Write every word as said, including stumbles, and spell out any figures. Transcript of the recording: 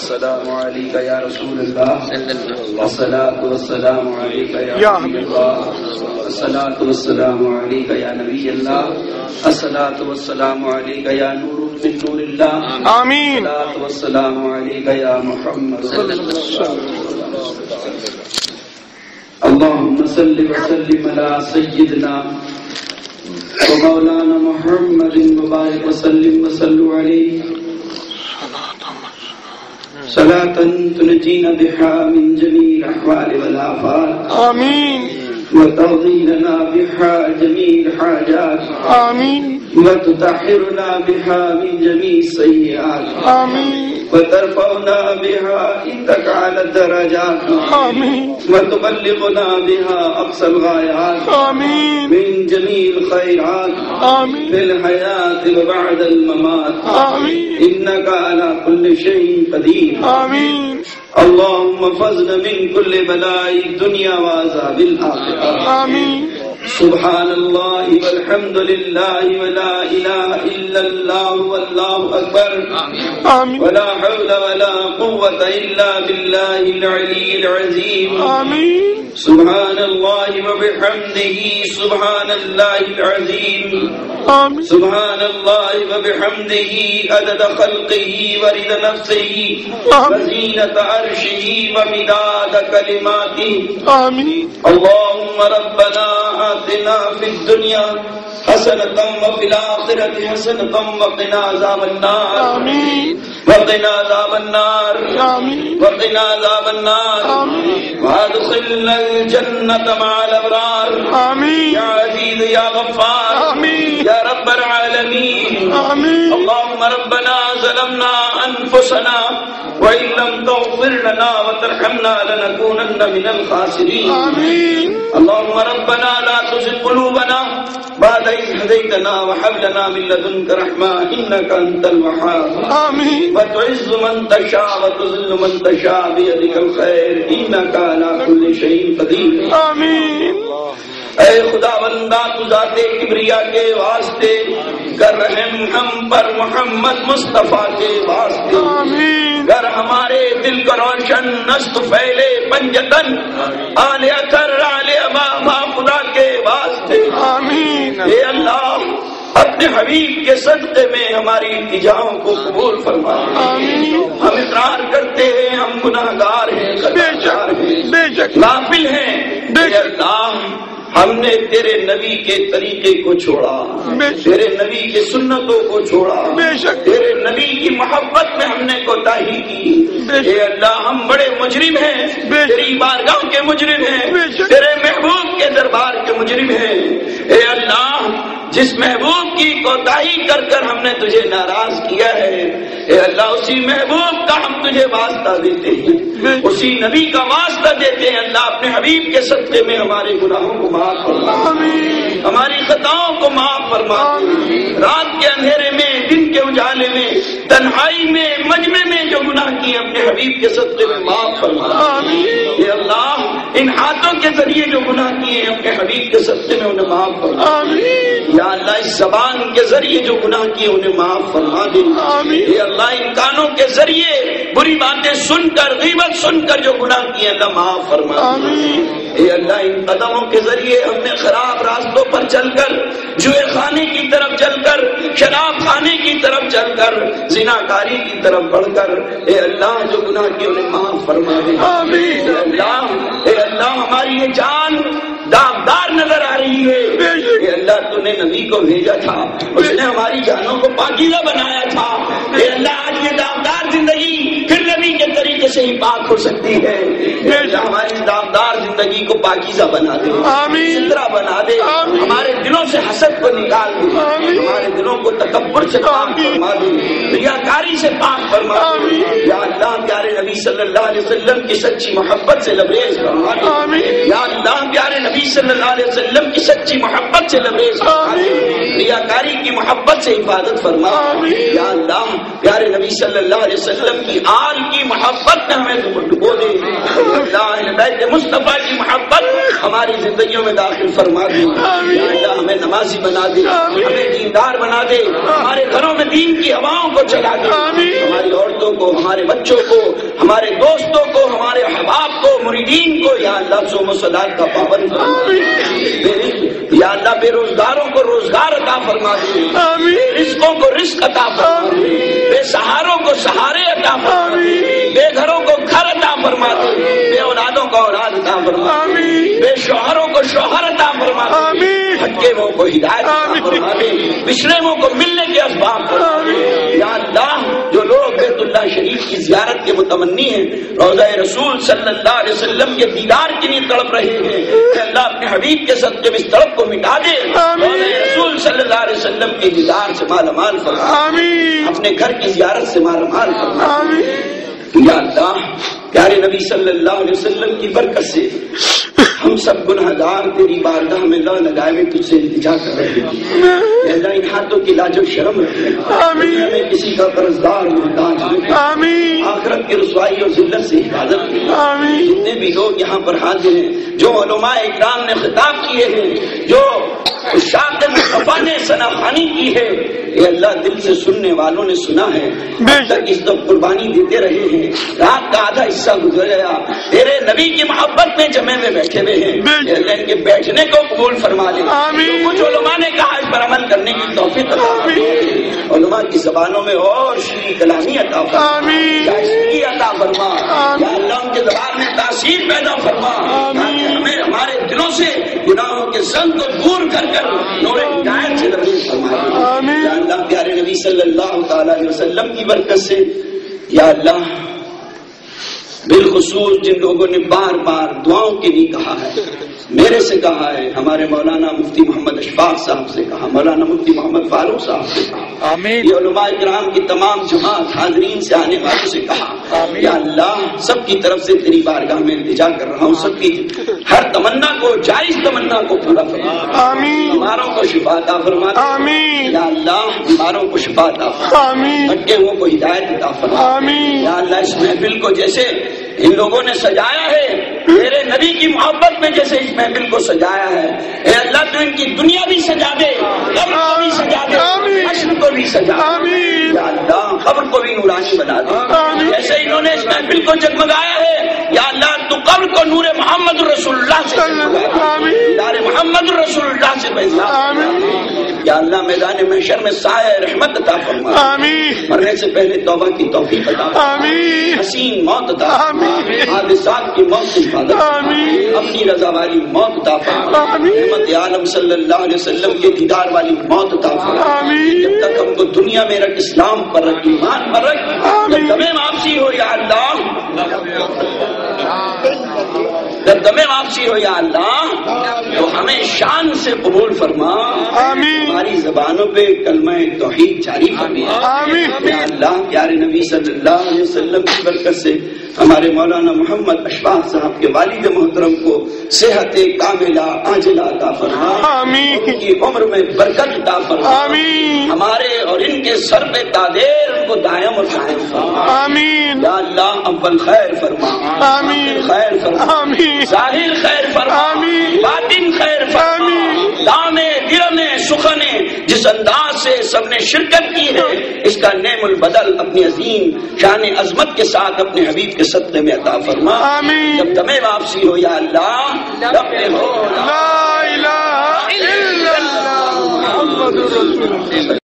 السلام عليك يا رسول الله الصلاة والسلام عليك يا حبيب الله الصلاة والسلام عليك يا نبي الله الصلاة والسلام عليك يا نور من نور الله آمين الصلاة والسلام عليك يا محمد صلى الله عليه وسلم. اللهم صل وسلم على سيدنا ومولانا محمد وبارك وسلم وصلوا عليه صلاة تنجينا بها من جميع الأحوال والآفات آمين وتقضي لنا بها جميع الحاجات آمين وتطهرنا بها من جميع السيئات آمين وترفعنا بها عندك على الدرجات آمين وتبلغنا بها أقصى الغايات آمين من جميع الخيرات آمين في الحياة وبعد الممات آمين إنك على كل شيء قدير آمين اللهم فزنا من كل بلاء الدنيا وعذاب الآخرة آمين سبحان الله والحمد لله ولا إله إلا الله والله أكبر آمين ولا حول ولا قوة إلا بالله العلي العظيم آمين سبحان الله وبحمده سبحان الله العظيم آمين سبحان الله وبحمده عدد خلقه ورضا نفسه وزينة عرشه ومداد كلماته آمين اللهم ربنا آتنا في الدنيا حسنة وفي الآخرة حسنة وقنا عذاب النار آمين وقنا عذاب النار آمين وقنا عذاب النار آمين وادخلنا الجنة مع الأبرار آمين يا عزيز يا غفار آمين يا رب العالمين آمين اللهم ربنا ظلمنا أنفسنا وإن لم تغفر لنا وترحمنا لنكونن من الخاسرين آمين اللهم ربنا لا تزغ قلوبنا بعد إذ هديتنا وهب لنا من لدنك رحمة إنك أنت الوهاب آمين وتعز من تشاء وتذل من تشاء بيدك الخير إنك على كل شيء قدير آمین اے خدا بندہ تو ذات کبریا کے واسطے کر رحم ہم پر محمد مصطفیٰ کے واسطے آمین گر ہمارے دل کا روشن نست پھیلے پنجتن آل اثر آل ابا خدا کے واسطے آمین اے اللہ اپنے حبیب کے صدقے میں ہماری التجاؤں کو قبول فرما آمین ہم اقرار کرتے ہیں ہم گناہگار ہیں بے شک بے شک غافل ہیں اے اللہ ہم نے تیرے نبی کے طریقے کو چھوڑا تیرے نبی کے سنتوں کو چھوڑا بے شک تیرے نبی کی محبت میں ہم نے کوتاہی کی اے اللہ ہم بڑے مجرم ہیں تیری بارگاہ کے مجرم ہیں تیرے محبوب کے دربار کے مجرم ہیں اے اللہ جس محبوب کی کوتاہی کر کر ہم نے تجھے ناراض کیا ہے اے اللہ اسی محبوب کا ہم تجھے واسطہ دیتے ہیں اسی نبی کا واسطہ دیتے ہیں اللہ اپنے حبیب کے صدقے میں ہمارے گناہوں کو معاف فرما ہماری خطاؤں کو معاف فرما رات کے اندھیرے میں دن کے اجالے میں تنہائی میں مجمع میں جو گناہ کیے اپنے حبیب کے صدقے میں معاف فرما اے اللہ ان ہاتھوں کے ذریعے جو گناہ کیے اپنے حبیب کے صدقے میں انہیں معاف فرما یا اللہ اس زبان کے ذریعے جو گناہ کیے انہیں معاف فرما دے اے اللہ ان کانوں کے ذریعے بری باتیں سن کر غیبت سن کر جو گناہ کیے اللہ معاف فرما اے اللہ ان قدموں کے ذریعے ہم نے خراب راستوں پر چل کر جوئے خانے کی طرف چل کر شراب خانے کی طرف چل کر زنا کاری کی طرف بڑھ کر اے اللہ جو گناہ کیے انہیں معاف فرما دے اے اللہ اے اللہ ہماری یہ جان داغدار نظر آ رہی ہے اے اللہ تو نے نبی کو بھیجا تھا اس نے ہماری جانوں کو پاکیزہ بنایا تھا اے اللہ آج یہ داغدار زندگی پھر نبی کے طریقے سے ہی پاک ہو سکتی ہے اے اللہ ہماری داغدار زندگی کو پاکیزہ بنا دے ستھرا بنا دے ہمارے دلوں سے حسد کو نکال دے ہمارے دلوں کو تکبر سے پاک فرما دے ریاکاری سے پاک فرما دے یا اللہ پیارے نبی صلی اللہ علیہ وسلم کی سچی محبت سے لبریز فرما دے یا اللہ پیارے نبی صلی اللہ علیہ وسلم کی سچی محبت سے لبریز فرما دے ریاکاری کی محبت سے حفاظت فرما یا اللہ پیارے نبی صلی اللہ علیہ وسلم کی آل کی محبت میں ہمیں ڈبو دے. اللہ اہل بیت مصطفیٰ کی محبت ہماری زندگیوں میں داخل فرما دے. یا اللہ ہمیں نمازی بنا دے, ہمیں دیندار بنا دے, ہمارے گھروں میں دین کی ہواؤں کو چلا دے. ہماری عورتوں کو, ہمارے بچوں کو, ہمارے دوستوں کو, ہمارے احباب کو, مریدین کو یا اللہ صوم و صلات کا پابند فرما. یا اللہ بے روزگاروں کو روزگار عطا فرما دے, بے رزقوں کو رزق عطا فرما دے, بے سہاروں کو سہارے عطا فرما دے, بے گھروں کو گھر عطا فرما دے, بے اولادوں کو اولاد عطا فرما دے, بے شوہروں کو شوہر عطا فرما دے, بھٹکے وہ کو ہدایت عطا فرما دے, پچھڑے وہ کو ملنے کے اسباب فرما دے. یا اللہ جو لوگ بیت اللہ شریف کی زیارت کے متمنی ہیں, روضہ رسول صلی اللہ علیہ وسلم کے دیدار کے لیے تڑپ رہے ہیں, کہ اللہ اپنے حبیب کے صدقے میں اس تڑپ کو مٹا دے. روضہ رسول صلی اللہ علیہ وسلم کے دیدار سے مالا مال فرما, اپنے گھر کی زیارت سے مالا مال فرما. یا اللہ پیارے نبی صلی اللہ علیہ وسلم کی برکت سے ہم سب گنہگار تیری بارگاہ میں لا لگائے ہوئے تجھ سے التجا کر رہے ہیں. اللہ ان ہاتھوں کی لاج و شرم رکھے, ہمیں کسی کا قرضدار محتاج نہیں, آخرت کی رسوائی اور ذلت سے حفاظت کی. جتنے بھی لوگ یہاں پر حاضر ہیں, جو علماء اکرام نے خطاب کیے ہیں, جو شاعر مصطفیٰ نے ثناخوانی کی ہے, اے اللہ دل سے سننے والوں نے سنا ہے, اب تک اس طرف قربانی دیتے رہے ہیں, رات کا آدھا حصہ گزر گیا, تیرے نبی کی محبت میں جمع میں بیٹھے ہوئے ہیں. اے اللہ ان کے بیٹھنے کو قبول فرما لے. کچھ علماء نے کہا اس پر عمل کرنے کی توفیق عطا فرما, علماء کی زبانوں میں اور شیریں کلامی عطا فرما, شائستگی عطا فرما. یا اللہ ان کے زبان میں تاثیر پیدا فرما, ہمیں ہمارے دلوں سے گناہوں کے زنگ کو دور کر کر نور ہدایت سے لبریز فرما. یا اللہ پیارے نبی صلی اللہ تعالی علیہ وسلم کی برکت سے یا اللہ بالخصوص جن لوگوں نے بار بار دعاؤں کے لیے کہا ہے, میرے سے کہا ہے, ہمارے مولانا مفتی محمد اشفاق صاحب سے کہا, مولانا مفتی محمد فاروق صاحب سے کہا, یہ علماء کرام کی تمام جماعت حاضرین سے آنے والوں سے کہا, یا اللہ سب کی طرف سے تیری بارگاہ میں التجا کر رہا ہوں, سب کی ہر تمنا کو, جائز تمنا کو پورا فرما, بیماروں کو شفا عطا فرما, یا اللہ بیماروں کو شفا عطا فرما, بھٹکے ہوئوں کو ہدایت عطا فرما. یا اللہ اس محفل کو جیسے ان لوگوں نے سجایا ہے, میرے نبی کی محبت میں جیسے اس محفل کو سجایا ہے, اے اللہ تو ان کی دنیا بھی سجا دے, قبر کو بھی سجا دے, حشر کو بھی سجا دے. یا اللہ قبر کو بھی نورانی بنا دے, جیسے انہوں نے اس محفل کو جگمگایا ہے, یا اللہ تو قبر کو نور محمد رسول اللہ سے دار محمد رسول اللہ سے پیدا. یا اللہ میدان محشر میں سایہ رحمت عطا فرما, مرنے سے پہلے توبہ کی توفیق عطا فرما, حسین موت عطا فرما, حادثات کی موت سے حفاظت, اپنی رضا والی موت عطا فرما, رحمت عالم صلی اللہ علیہ وسلم کے دیدار والی موت عطا فرما. جب تک ہم کو دنیا میں رکھ, اسلام پر رکھ, ایمان پر رکھ, جب دمیں واپسی ہو یا اللہ, جب دمیں واپسی ہو یا اللہ تو ہمیں شان سے قبول فرما, ہماری زبانوں پہ کلمہ توحید جاری فرما. یا اللہ پیارے نبی صلی اللہ علیہ وسلم کی برکت سے ہمارے مولانا محمد اشفاق صاحب کے والد محترم کو صحت کاملہ عاجلہ عطا فرما, ان کی عمر میں برکت عطا فرما, ہمارے اور ان کے سر پہ تادیر ان کو دائم اور قائم فرما. یا اللہ اول خیر فرما, خیر فرما, ظاہر خیر فرما, باطن خیر فرما. دامے گرنے سخنے جس انداز سے سب نے شرکت کی ہے, اس کا نعم البدل اپنی عظیم شان عظمت کے ساتھ اپنے حبیب کے صدقے میں عطا فرما. جب دمیں واپسی ہو یا اللہ, لا الہ الا اللہ محمد رسول اللہ.